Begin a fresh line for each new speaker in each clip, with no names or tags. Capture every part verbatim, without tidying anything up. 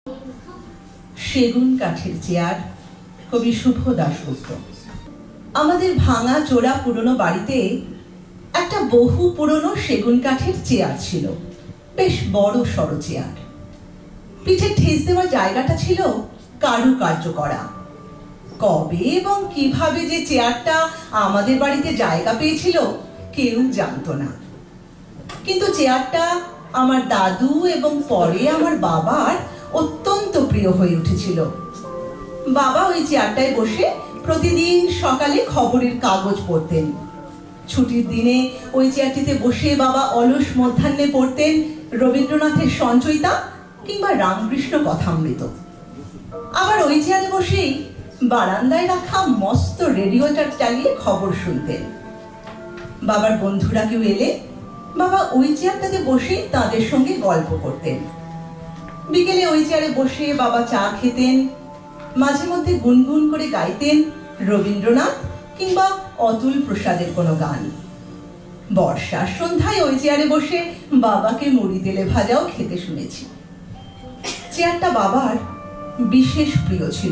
সেগুন কাঠের চেয়ার, কবি শুভ দাশগুপ্ত। আমাদের ভাঙা চোরা পুরনো বাড়িতে একটা বহু পুরনো সেগুন কাঠের চেয়ার ছিল, বেশ বড় সড়ো চেয়ার। পিঠে ঠেস দেওয়া জায়গাটা ছিল কারুকার্য করা। কবে এবং কিভাবে যে চেয়ারটা আমাদের বাড়িতে জায়গা পেয়েছিল কেউ জানতো না, কিন্তু চেয়ারটা আমার দাদু এবং পরে আমার বাবার অত্যন্ত প্রিয় হয়ে উঠেছিল। বাবা ওই চেয়ারটায় বসে প্রতিদিন সকালে খবরের কাগজ পড়তেন। ছুটির দিনে ওই চেয়ারটিতে বসে বাবা অলস মধ্যাহ্নে পড়তেন রবীন্দ্রনাথের সঞ্চয়িতা কিংবা রামকৃষ্ণ কথামৃত। আবার ওই চেয়ারে বসেই বারান্দায় রাখা মস্ত রেডিওটা চালিয়ে খবর শুনতেন। বাবার বন্ধুরা কেউ এলে বাবা ওই চেয়ারটাতে বসে তাদের সঙ্গে গল্প করতেন। বিকেলে ওই চেয়ারে বসে বাবা চা খেতেন, মাঝে মধ্যে গুনগুন করে গাইতেন রবীন্দ্রনাথ কিংবা অতুল প্রসাদের কোনো গান। বর্ষার সন্ধ্যায় ওই চেয়ারে বসে বাবাকে মুড়ি তেলে ভাজাও খেতে শুনেছি। চেয়ারটা বাবার বিশেষ প্রিয় ছিল।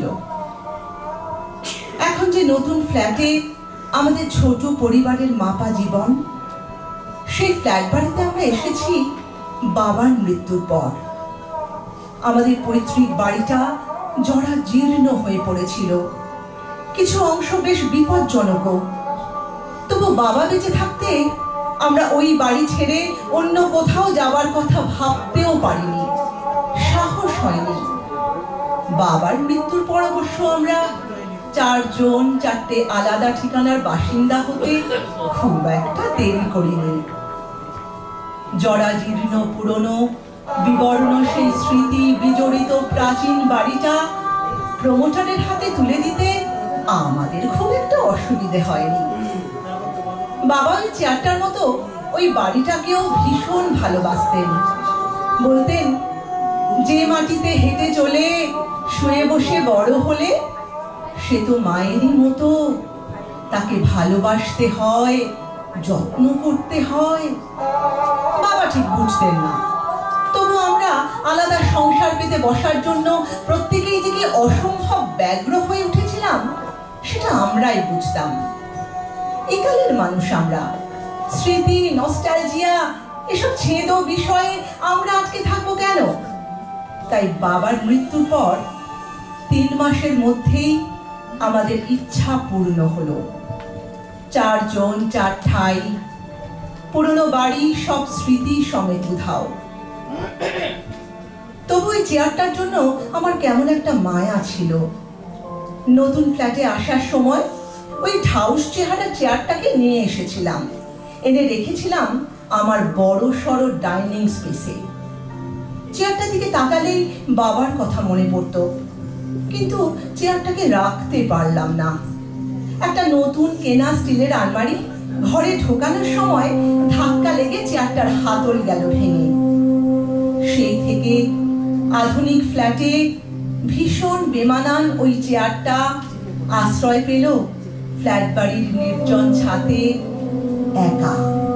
এখন যে নতুন ফ্ল্যাটে আমাদের ছোট পরিবারের মাপা জীবন, সেই ফ্ল্যাট বাড়িতে আমরা এসেছি বাবার মৃত্যুর পর। আমাদের পৈতৃক বাড়িটা জরা জীর্ণ হয়ে পড়েছিল, কিছু অংশ বেশ বিপজ্জনকও। তবু বাবা বেঁচে থাকতে আমরা ওই বাড়ি ছেড়ে অন্য কোথাও যাবার কথা ভাবতেও পারিনি, সাহস হয়নি। বাবার মৃত্যুর পর অবশ্য আমরা চারজন চারটে আলাদা ঠিকানার বাসিন্দা হতে খুব একটা দেরি করিনি। জরাজীর্ণ পুরনো বিবর্ণ সেই স্মৃতি বিজড়িত প্রাচীন বাড়িটা প্রমোটারের হাতে তুলে দিতে আমাদের খুব একটা অসুবিধে হয়নি। বাবা ওই চেয়ারটার মতো ওই বাড়িটাকেও ভীষণ ভালোবাসতেন। বলতেন, যে মাটিতে হেঁটে চলে শুয়ে বসে বড় হলে সে তো মায়েরই মতো, তাকে ভালোবাসতে হয়, যত্ন করতে হয়। বাবা ঠিক বুঝতেন না, তবু আমরা আলাদা সংসার পেতে বসার জন্য প্রত্যেকেই যে কি অসম্ভব ব্যগ্র হয়ে উঠেছিলাম সেটা আমরাই বুঝতাম। একালের মানুষ আমরা, স্মৃতি নস্টালজিয়া এসব ছেদ বিষয়ে আমরা আজকে থাকবো কেন? তাই বাবার মৃত্যুর পর তিন মাসের মধ্যেই আমাদের ইচ্ছা পূর্ণ হলো। চারজন চার ঠাই, পুরনো বাড়ি, সব স্মৃতি সমেত উধাও। তবু ওই চেয়ারটার জন্য আমার কেমন একটা মায়া ছিল। নতুন ফ্ল্যাটে আসার সময় ওই ঢাউস চেহারা চেয়ারটাকে নিয়ে এসেছিলাম, এনে রেখেছিলাম আমার বড় সড়ো ডাইনিং স্পেসে। চেয়ারটার দিকে তাকালেই বাবার কথা মনে পড়তো, কিন্তু চেয়ারটাকে রাখতে পারলাম না। একটা নতুন কেনা স্টিলের আলমারি ঘরে ঢোকানোর সময় ধাক্কা লেগে চেয়ারটার হাতল গেল ভেঙে। সেই থেকে আধুনিক ফ্ল্যাটে ভীষণ বেমানান ওই চেয়ারটা আশ্রয় পেল ফ্ল্যাট বাড়ির নির্জন ছাদে একা।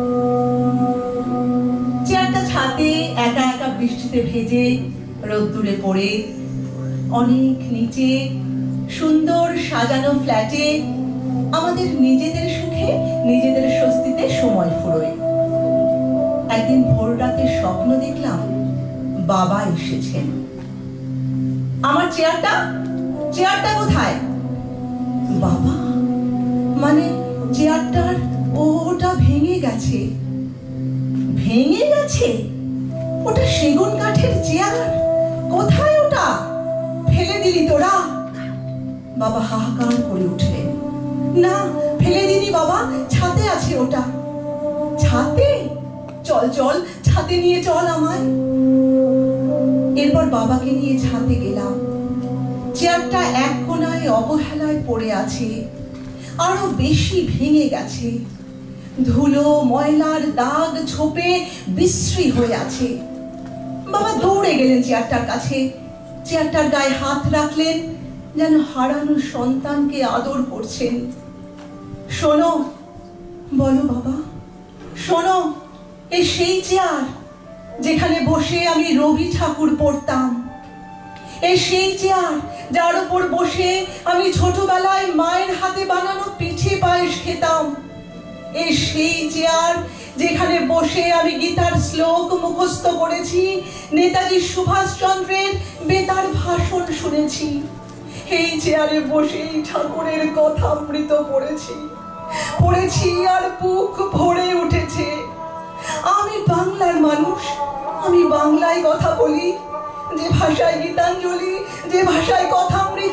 চেয়ারটা ছাদে একা একা বৃষ্টিতে ভেজে রোদ্দুরে পড়ে, অনেক নিচে সুন্দর সাজানো ফ্ল্যাটে আমাদের নিজেদের সুখে নিজেদের স্বস্তিতে সময় ফুরোয়। একদিন ভোর রাতে স্বপ্ন দেখলাম বাবা এসেছেন। আমার চেয়ারটা চেয়ারটা কোথায়? বাবা মানে চেয়ারটার ওটা ভেঙে গেছে। ভেঙে গেছে? ওটা সেগুন কাঠের চেয়ার, কোথায় ওটা? ফেলে দিলি তোরা? বাবা হাহাকার করে উঠলেন। না, ফেলে দিনি বাবা, ছাদে আছে ওটা। ছাদে? চল চল, ছাদে নিয়ে চল আমায়। এরপর বাবাকে নিয়ে ছাদে গেলাম। চেয়ারটা এক কোণায় অবহেলায় পড়ে আছে, আরো বেশি ভেঙে গেছে। ধুলো ময়লার দাগ ছোপে বিশ্রী হয়ে আছে। বাবা দৌড়ে গেলেন চেয়ারটার কাছে, চেয়ারটার গায়ে হাত রাখলেন, যেন হারানো সন্তানকে আদর করছেন। শোনো, বলো বাবা, শোনো, এই সেই চেয়ার যেখানে বসে আমি রবি ঠাকুর পড়তাম। এই সেই চেয়ার যার উপর বসে আমি ছোটবেলায় মায়ের হাতে বানানো পিঠে পায়েস খেতাম। এই সেই চেয়ার যেখানে বসে আমি গীতার শ্লোক মুখস্থ করেছি, নেতাজি সুভাষচন্দ্রের বেতার ভাষণ শুনেছি। এই চেয়ারে বসেই ঠাকুরের কথামৃত পড়েছি পড়েছি আর বুক ভরে উঠেছে। আমি বাংলার মানুষ, আমি বাংলায় কথা বলি, যে ভাষায় গীতাঞ্জলি, যে ভাষায় কথামৃত।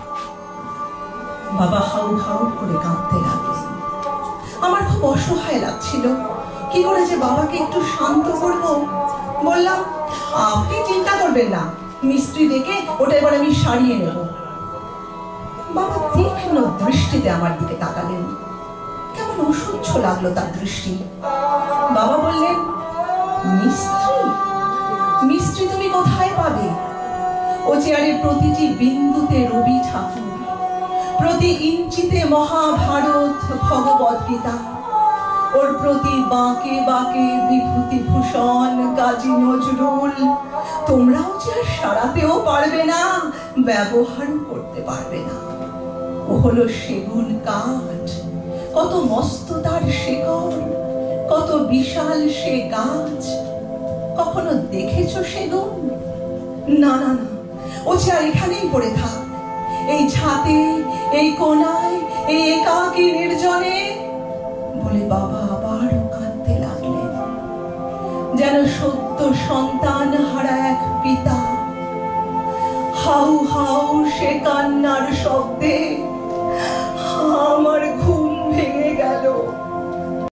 বাবা হাউ হাউ করে কাঁদতে লাগলেন। আমার খুব অসহায় লাগছিল, কি করে যে বাবাকে একটু শান্ত করব। বললাম, আপনি চিন্তা করবেন না, মিস্ত্রি ডেকে ওটা এবার আমি সারিয়ে নেব। বাবা তীক্ষ্ণ দৃষ্টিতে আমার দিকে তাকালেন। কেমন অসহ্য লাগলো তার দৃষ্টি। বাবা বললেন, মিস্ত্রি? মিস্ত্রি তুমি কোথায় পাবে? ও চেয়ারের প্রতিটি বিন্দুতে রবি ঠাকুর, প্রতি ইঞ্চিতে মহাভারত, ভগবদ গীতা, ওর প্রতি বাঁকে বাঁকে বিভূতিভূষণ, কাজী নজরুল। তোমরাও যে আর সারাতেও পারবে না, ব্যবহারও করতে পারবে না। ও হলো সেগুন কাঠ, কত মস্ত তার শেকড়, কত বিশাল সে গাছ। কখনো দেখেছো সেগুন? না না না, ও চেয়ার এখানেই পড়ে থাক, এই ছাতে, এই কোনায়, এই একাকী নির্জনে। বলে বাবা আবারও কাঁদতে লাগলেন, যেন সত্য সন্তান হারা এক পিতা। হাউ হাউ সে কান্নার শব্দে আমার ঘুম ভেঙে গেল।